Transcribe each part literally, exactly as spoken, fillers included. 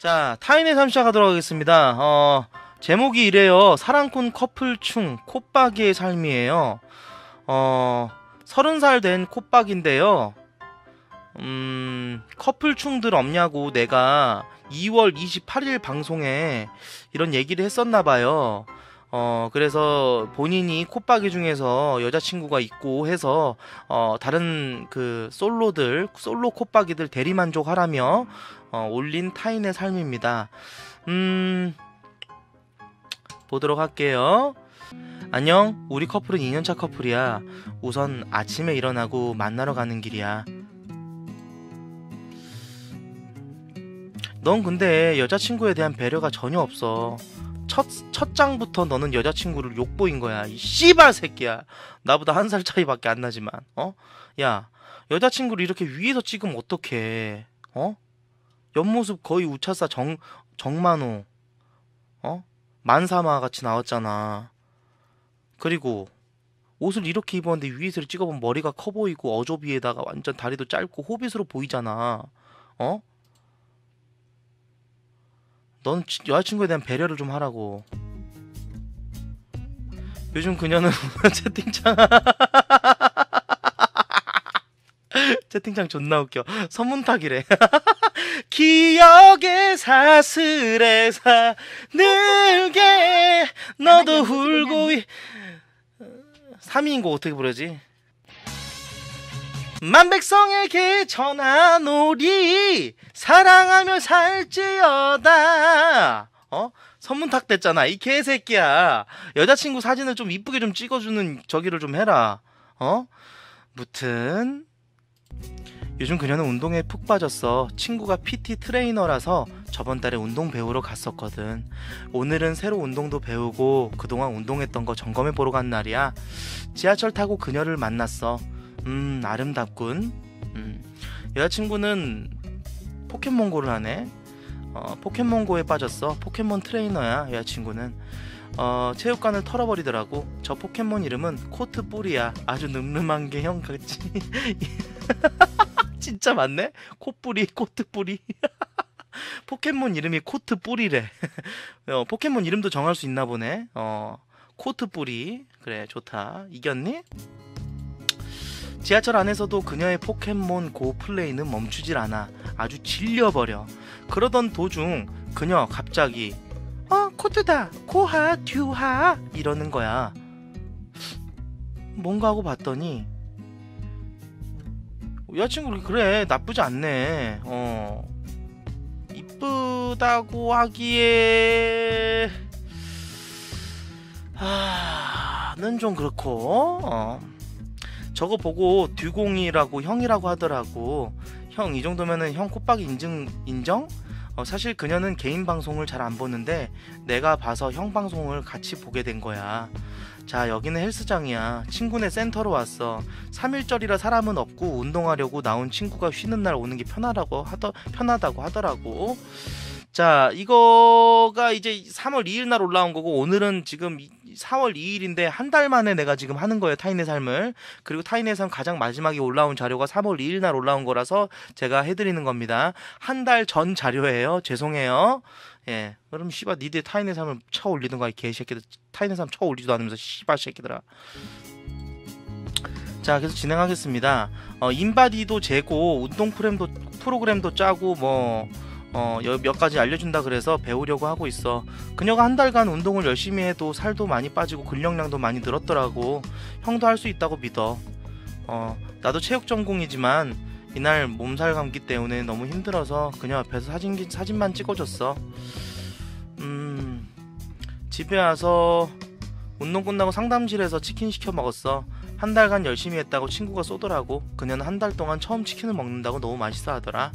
자, 타인의 삶 시작하도록 하겠습니다. 어, 제목이 이래요. 사랑꾼 커플충 콧박이의 삶이에요. 어, 서른 살 된 콧박인데요. 음, 커플충들 없냐고 내가 이월 이십팔일 방송에 이런 얘기를 했었나봐요. 어, 그래서 본인이 콧박이 중에서 여자친구가 있고 해서, 어, 다른 그 솔로들, 솔로 콧박이들 대리만족 하라며, 어, 올린 타인의 삶입니다. 음, 보도록 할게요. 안녕, 우리 커플은 이 년차 커플이야. 우선 아침에 일어나고 만나러 가는 길이야. 넌 근데 여자친구에 대한 배려가 전혀 없어. 첫, 첫 장부터 너는 여자친구를 욕보인 거야. 이 씨발 새끼야. 나보다 한 살 차이밖에 안 나지만. 어? 야, 여자친구를 이렇게 위에서 찍으면 어떡해. 어? 옆모습 거의 우차사 정, 정만호. 어? 만사마 같이 나왔잖아. 그리고 옷을 이렇게 입었는데 위에서 찍어보면 머리가 커 보이고 어조비에다가 완전 다리도 짧고 호빗으로 보이잖아. 어? 넌 여자친구에 대한 배려를 좀 하라고. 요즘 그녀는 채팅창 채팅창 존나 웃겨. 선문탁이래. 기억의 사슬에 사늘게 너도 울고 이... 삼 위인 거 어떻게 부르지? 만백성에게 전하노리 사랑하며 살지어다. 어? 선문탁 됐잖아 이 개새끼야. 여자친구 사진을 좀 이쁘게 좀 찍어주는 저기를 좀 해라. 어? 무튼 요즘 그녀는 운동에 푹 빠졌어. 친구가 피티 트레이너라서 저번 달에 운동 배우러 갔었거든. 오늘은 새로 운동도 배우고 그동안 운동했던 거 점검해 보러 간 날이야. 지하철 타고 그녀를 만났어. 음, 아름답군. 음, 여자친구는 포켓몬고를 하네. 어, 포켓몬고에 빠졌어. 포켓몬 트레이너야 여자친구는. 어, 체육관을 털어버리더라고. 저 포켓몬 이름은 코트 뿌리야. 아주 늠름한 게 형 같지. 진짜 맞네. 코뿌리 코트 뿌리. 포켓몬 이름이 코트 뿌리래. 어, 포켓몬 이름도 정할 수 있나 보네. 어, 코트 뿌리. 그래, 좋다. 이겼니? 지하철 안에서도 그녀의 포켓몬 고 플레이는 멈추질 않아. 아주 질려버려. 그러던 도중 그녀 갑자기 어 코트다 고하 듀하 이러는 거야. 뭔가 하고 봤더니 여자친구 그래 나쁘지 않네. 어 이쁘다고 하기에 하는 좀 그렇고. 어 저거 보고 듀공이라고 형이라고 하더라고. 형 이 정도면은 형 콧박이 인증 인정? 어, 사실 그녀는 개인 방송을 잘 안 보는데 내가 봐서 형 방송을 같이 보게 된 거야. 자, 여기는 헬스장이야. 친구네 센터로 왔어. 삼일절이라 사람은 없고 운동하려고 나온 친구가 쉬는 날 오는 게 편하다고 하더 편하다고 하더라고. 자, 이거가 이제 삼월 이일 날 올라온 거고 오늘은 지금 사월 이일인데 한 달 만에 내가 지금 하는 거예요. 타인의 삶을. 그리고 타인의 삶 가장 마지막에 올라온 자료가 삼월 이일 날 올라온 거라서 제가 해드리는 겁니다. 한 달 전 자료예요. 죄송해요. 예, 그럼 씨발 니들 타인의 삶을 쳐 올리든가 이 개새끼들. 타인의 삶 쳐 올리지도 않으면서 씨발 새끼들아. 자, 계속 진행하겠습니다. 어, 인바디도 재고 운동 프로그램도 프로그램도 짜고 뭐 어, 몇 가지 알려준다 그래서 배우려고 하고 있어. 그녀가 한 달간 운동을 열심히 해도 살도 많이 빠지고 근력량도 많이 늘었더라고. 형도 할 수 있다고 믿어. 어, 나도 체육 전공이지만 이날 몸살 감기 때문에 너무 힘들어서 그녀 앞에서 사진, 사진만 찍어줬어. 음, 집에 와서 운동 끝나고 상담실에서 치킨 시켜 먹었어. 한 달간 열심히 했다고 친구가 쏘더라고. 그녀는 한 달 동안 처음 치킨을 먹는다고 너무 맛있어 하더라.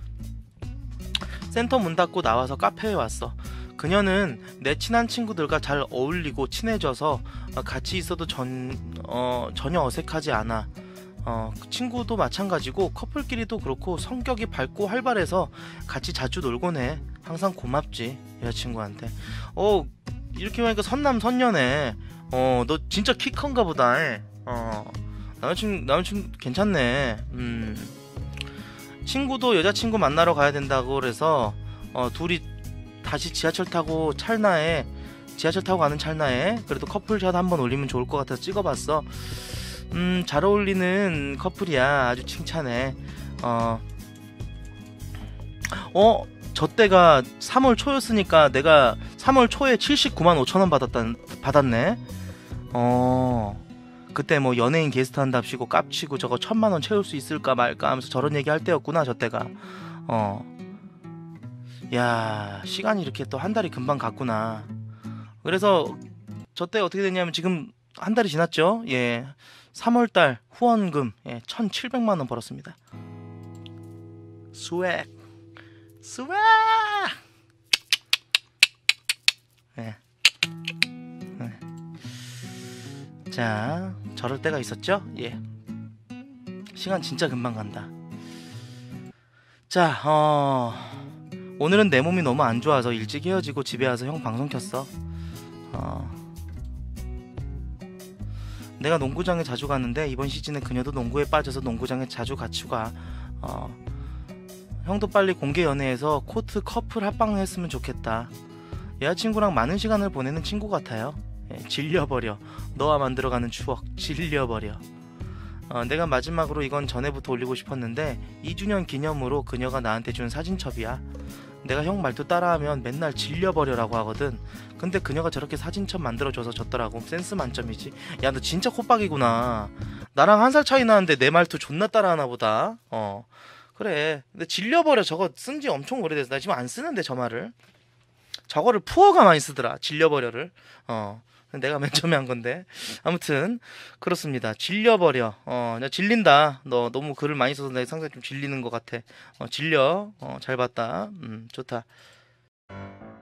센터 문 닫고 나와서 카페에 왔어. 그녀는 내 친한 친구들과 잘 어울리고 친해져서 같이 있어도 전, 어, 전혀 어색하지 않아. 어, 친구도 마찬가지고 커플끼리도 그렇고 성격이 밝고 활발해서 같이 자주 놀곤 해. 항상 고맙지 여자친구한테. 어, 이렇게 보니까 선남선녀네. 어, 너 진짜 키 큰가 보다. 어, 남자친구 남자친구 괜찮네. 음. 친구도 여자친구 만나러 가야 된다고 그래서 어, 둘이 다시 지하철 타고 찰나에 지하철 타고 가는 찰나에 그래도 커플샷 한번 올리면 좋을 것 같아서 찍어봤어. 음, 잘 어울리는 커플이야. 아주 칭찬해. 어, 어, 저 때가 삼월 초였으니까 내가 삼월 초에 칠십구만 오천 원 받았단, 받았네. 어, 그때 뭐 연예인 게스트 한답시고 깝치고 저거 천만 원 채울 수 있을까 말까 하면서 저런 얘기 할 때였구나, 저 때가. 어, 야, 시간이 이렇게 또 한 달이 금방 갔구나. 그래서 저 때 어떻게 됐냐면 지금 한 달이 지났죠. 예, 삼월달 후원금 예, 천칠백만 원 벌었습니다. 스웩 스웩. 예. 예. 자, 저럴 때가 있었죠. 예, 시간 진짜 금방 간다. 자, 어, 오늘은 내 몸이 너무 안 좋아서 일찍 헤어지고 집에 와서 형 방송 켰어. 어, 내가 농구장에 자주 가는데 이번 시즌에 그녀도 농구에 빠져서 농구장에 자주 같이 가. 어, 형도 빨리 공개 연애해서 코트 커플 합방 했으면 좋겠다. 여자친구랑 많은 시간을 보내는 친구 같아요. 예, 질려버려. 너와 만들어가는 추억 질려버려. 어, 내가 마지막으로 이건 전에부터 올리고 싶었는데 이 주년 기념으로 그녀가 나한테 준 사진첩이야. 내가 형 말투 따라하면 맨날 질려버려라고 하거든. 근데 그녀가 저렇게 사진첩 만들어줘서 줬더라고. 센스 만점이지. 야, 너 진짜 콧박이구나. 나랑 한 살 차이 나는데 내 말투 존나 따라하나 보다. 어, 그래. 근데 질려버려 저거 쓴 지 엄청 오래돼서 나 지금 안 쓰는데 저 말을. 저거를 푸어가 많이 쓰더라, 질려버려를. 어, 내가 맨 처음에 한 건데. 아무튼 그렇습니다. 질려버려. 어, 나 질린다. 너 너무 글을 많이 써서 내가 상당히 좀 질리는 것 같아. 어, 질려. 어, 잘 봤다. 음, 좋다.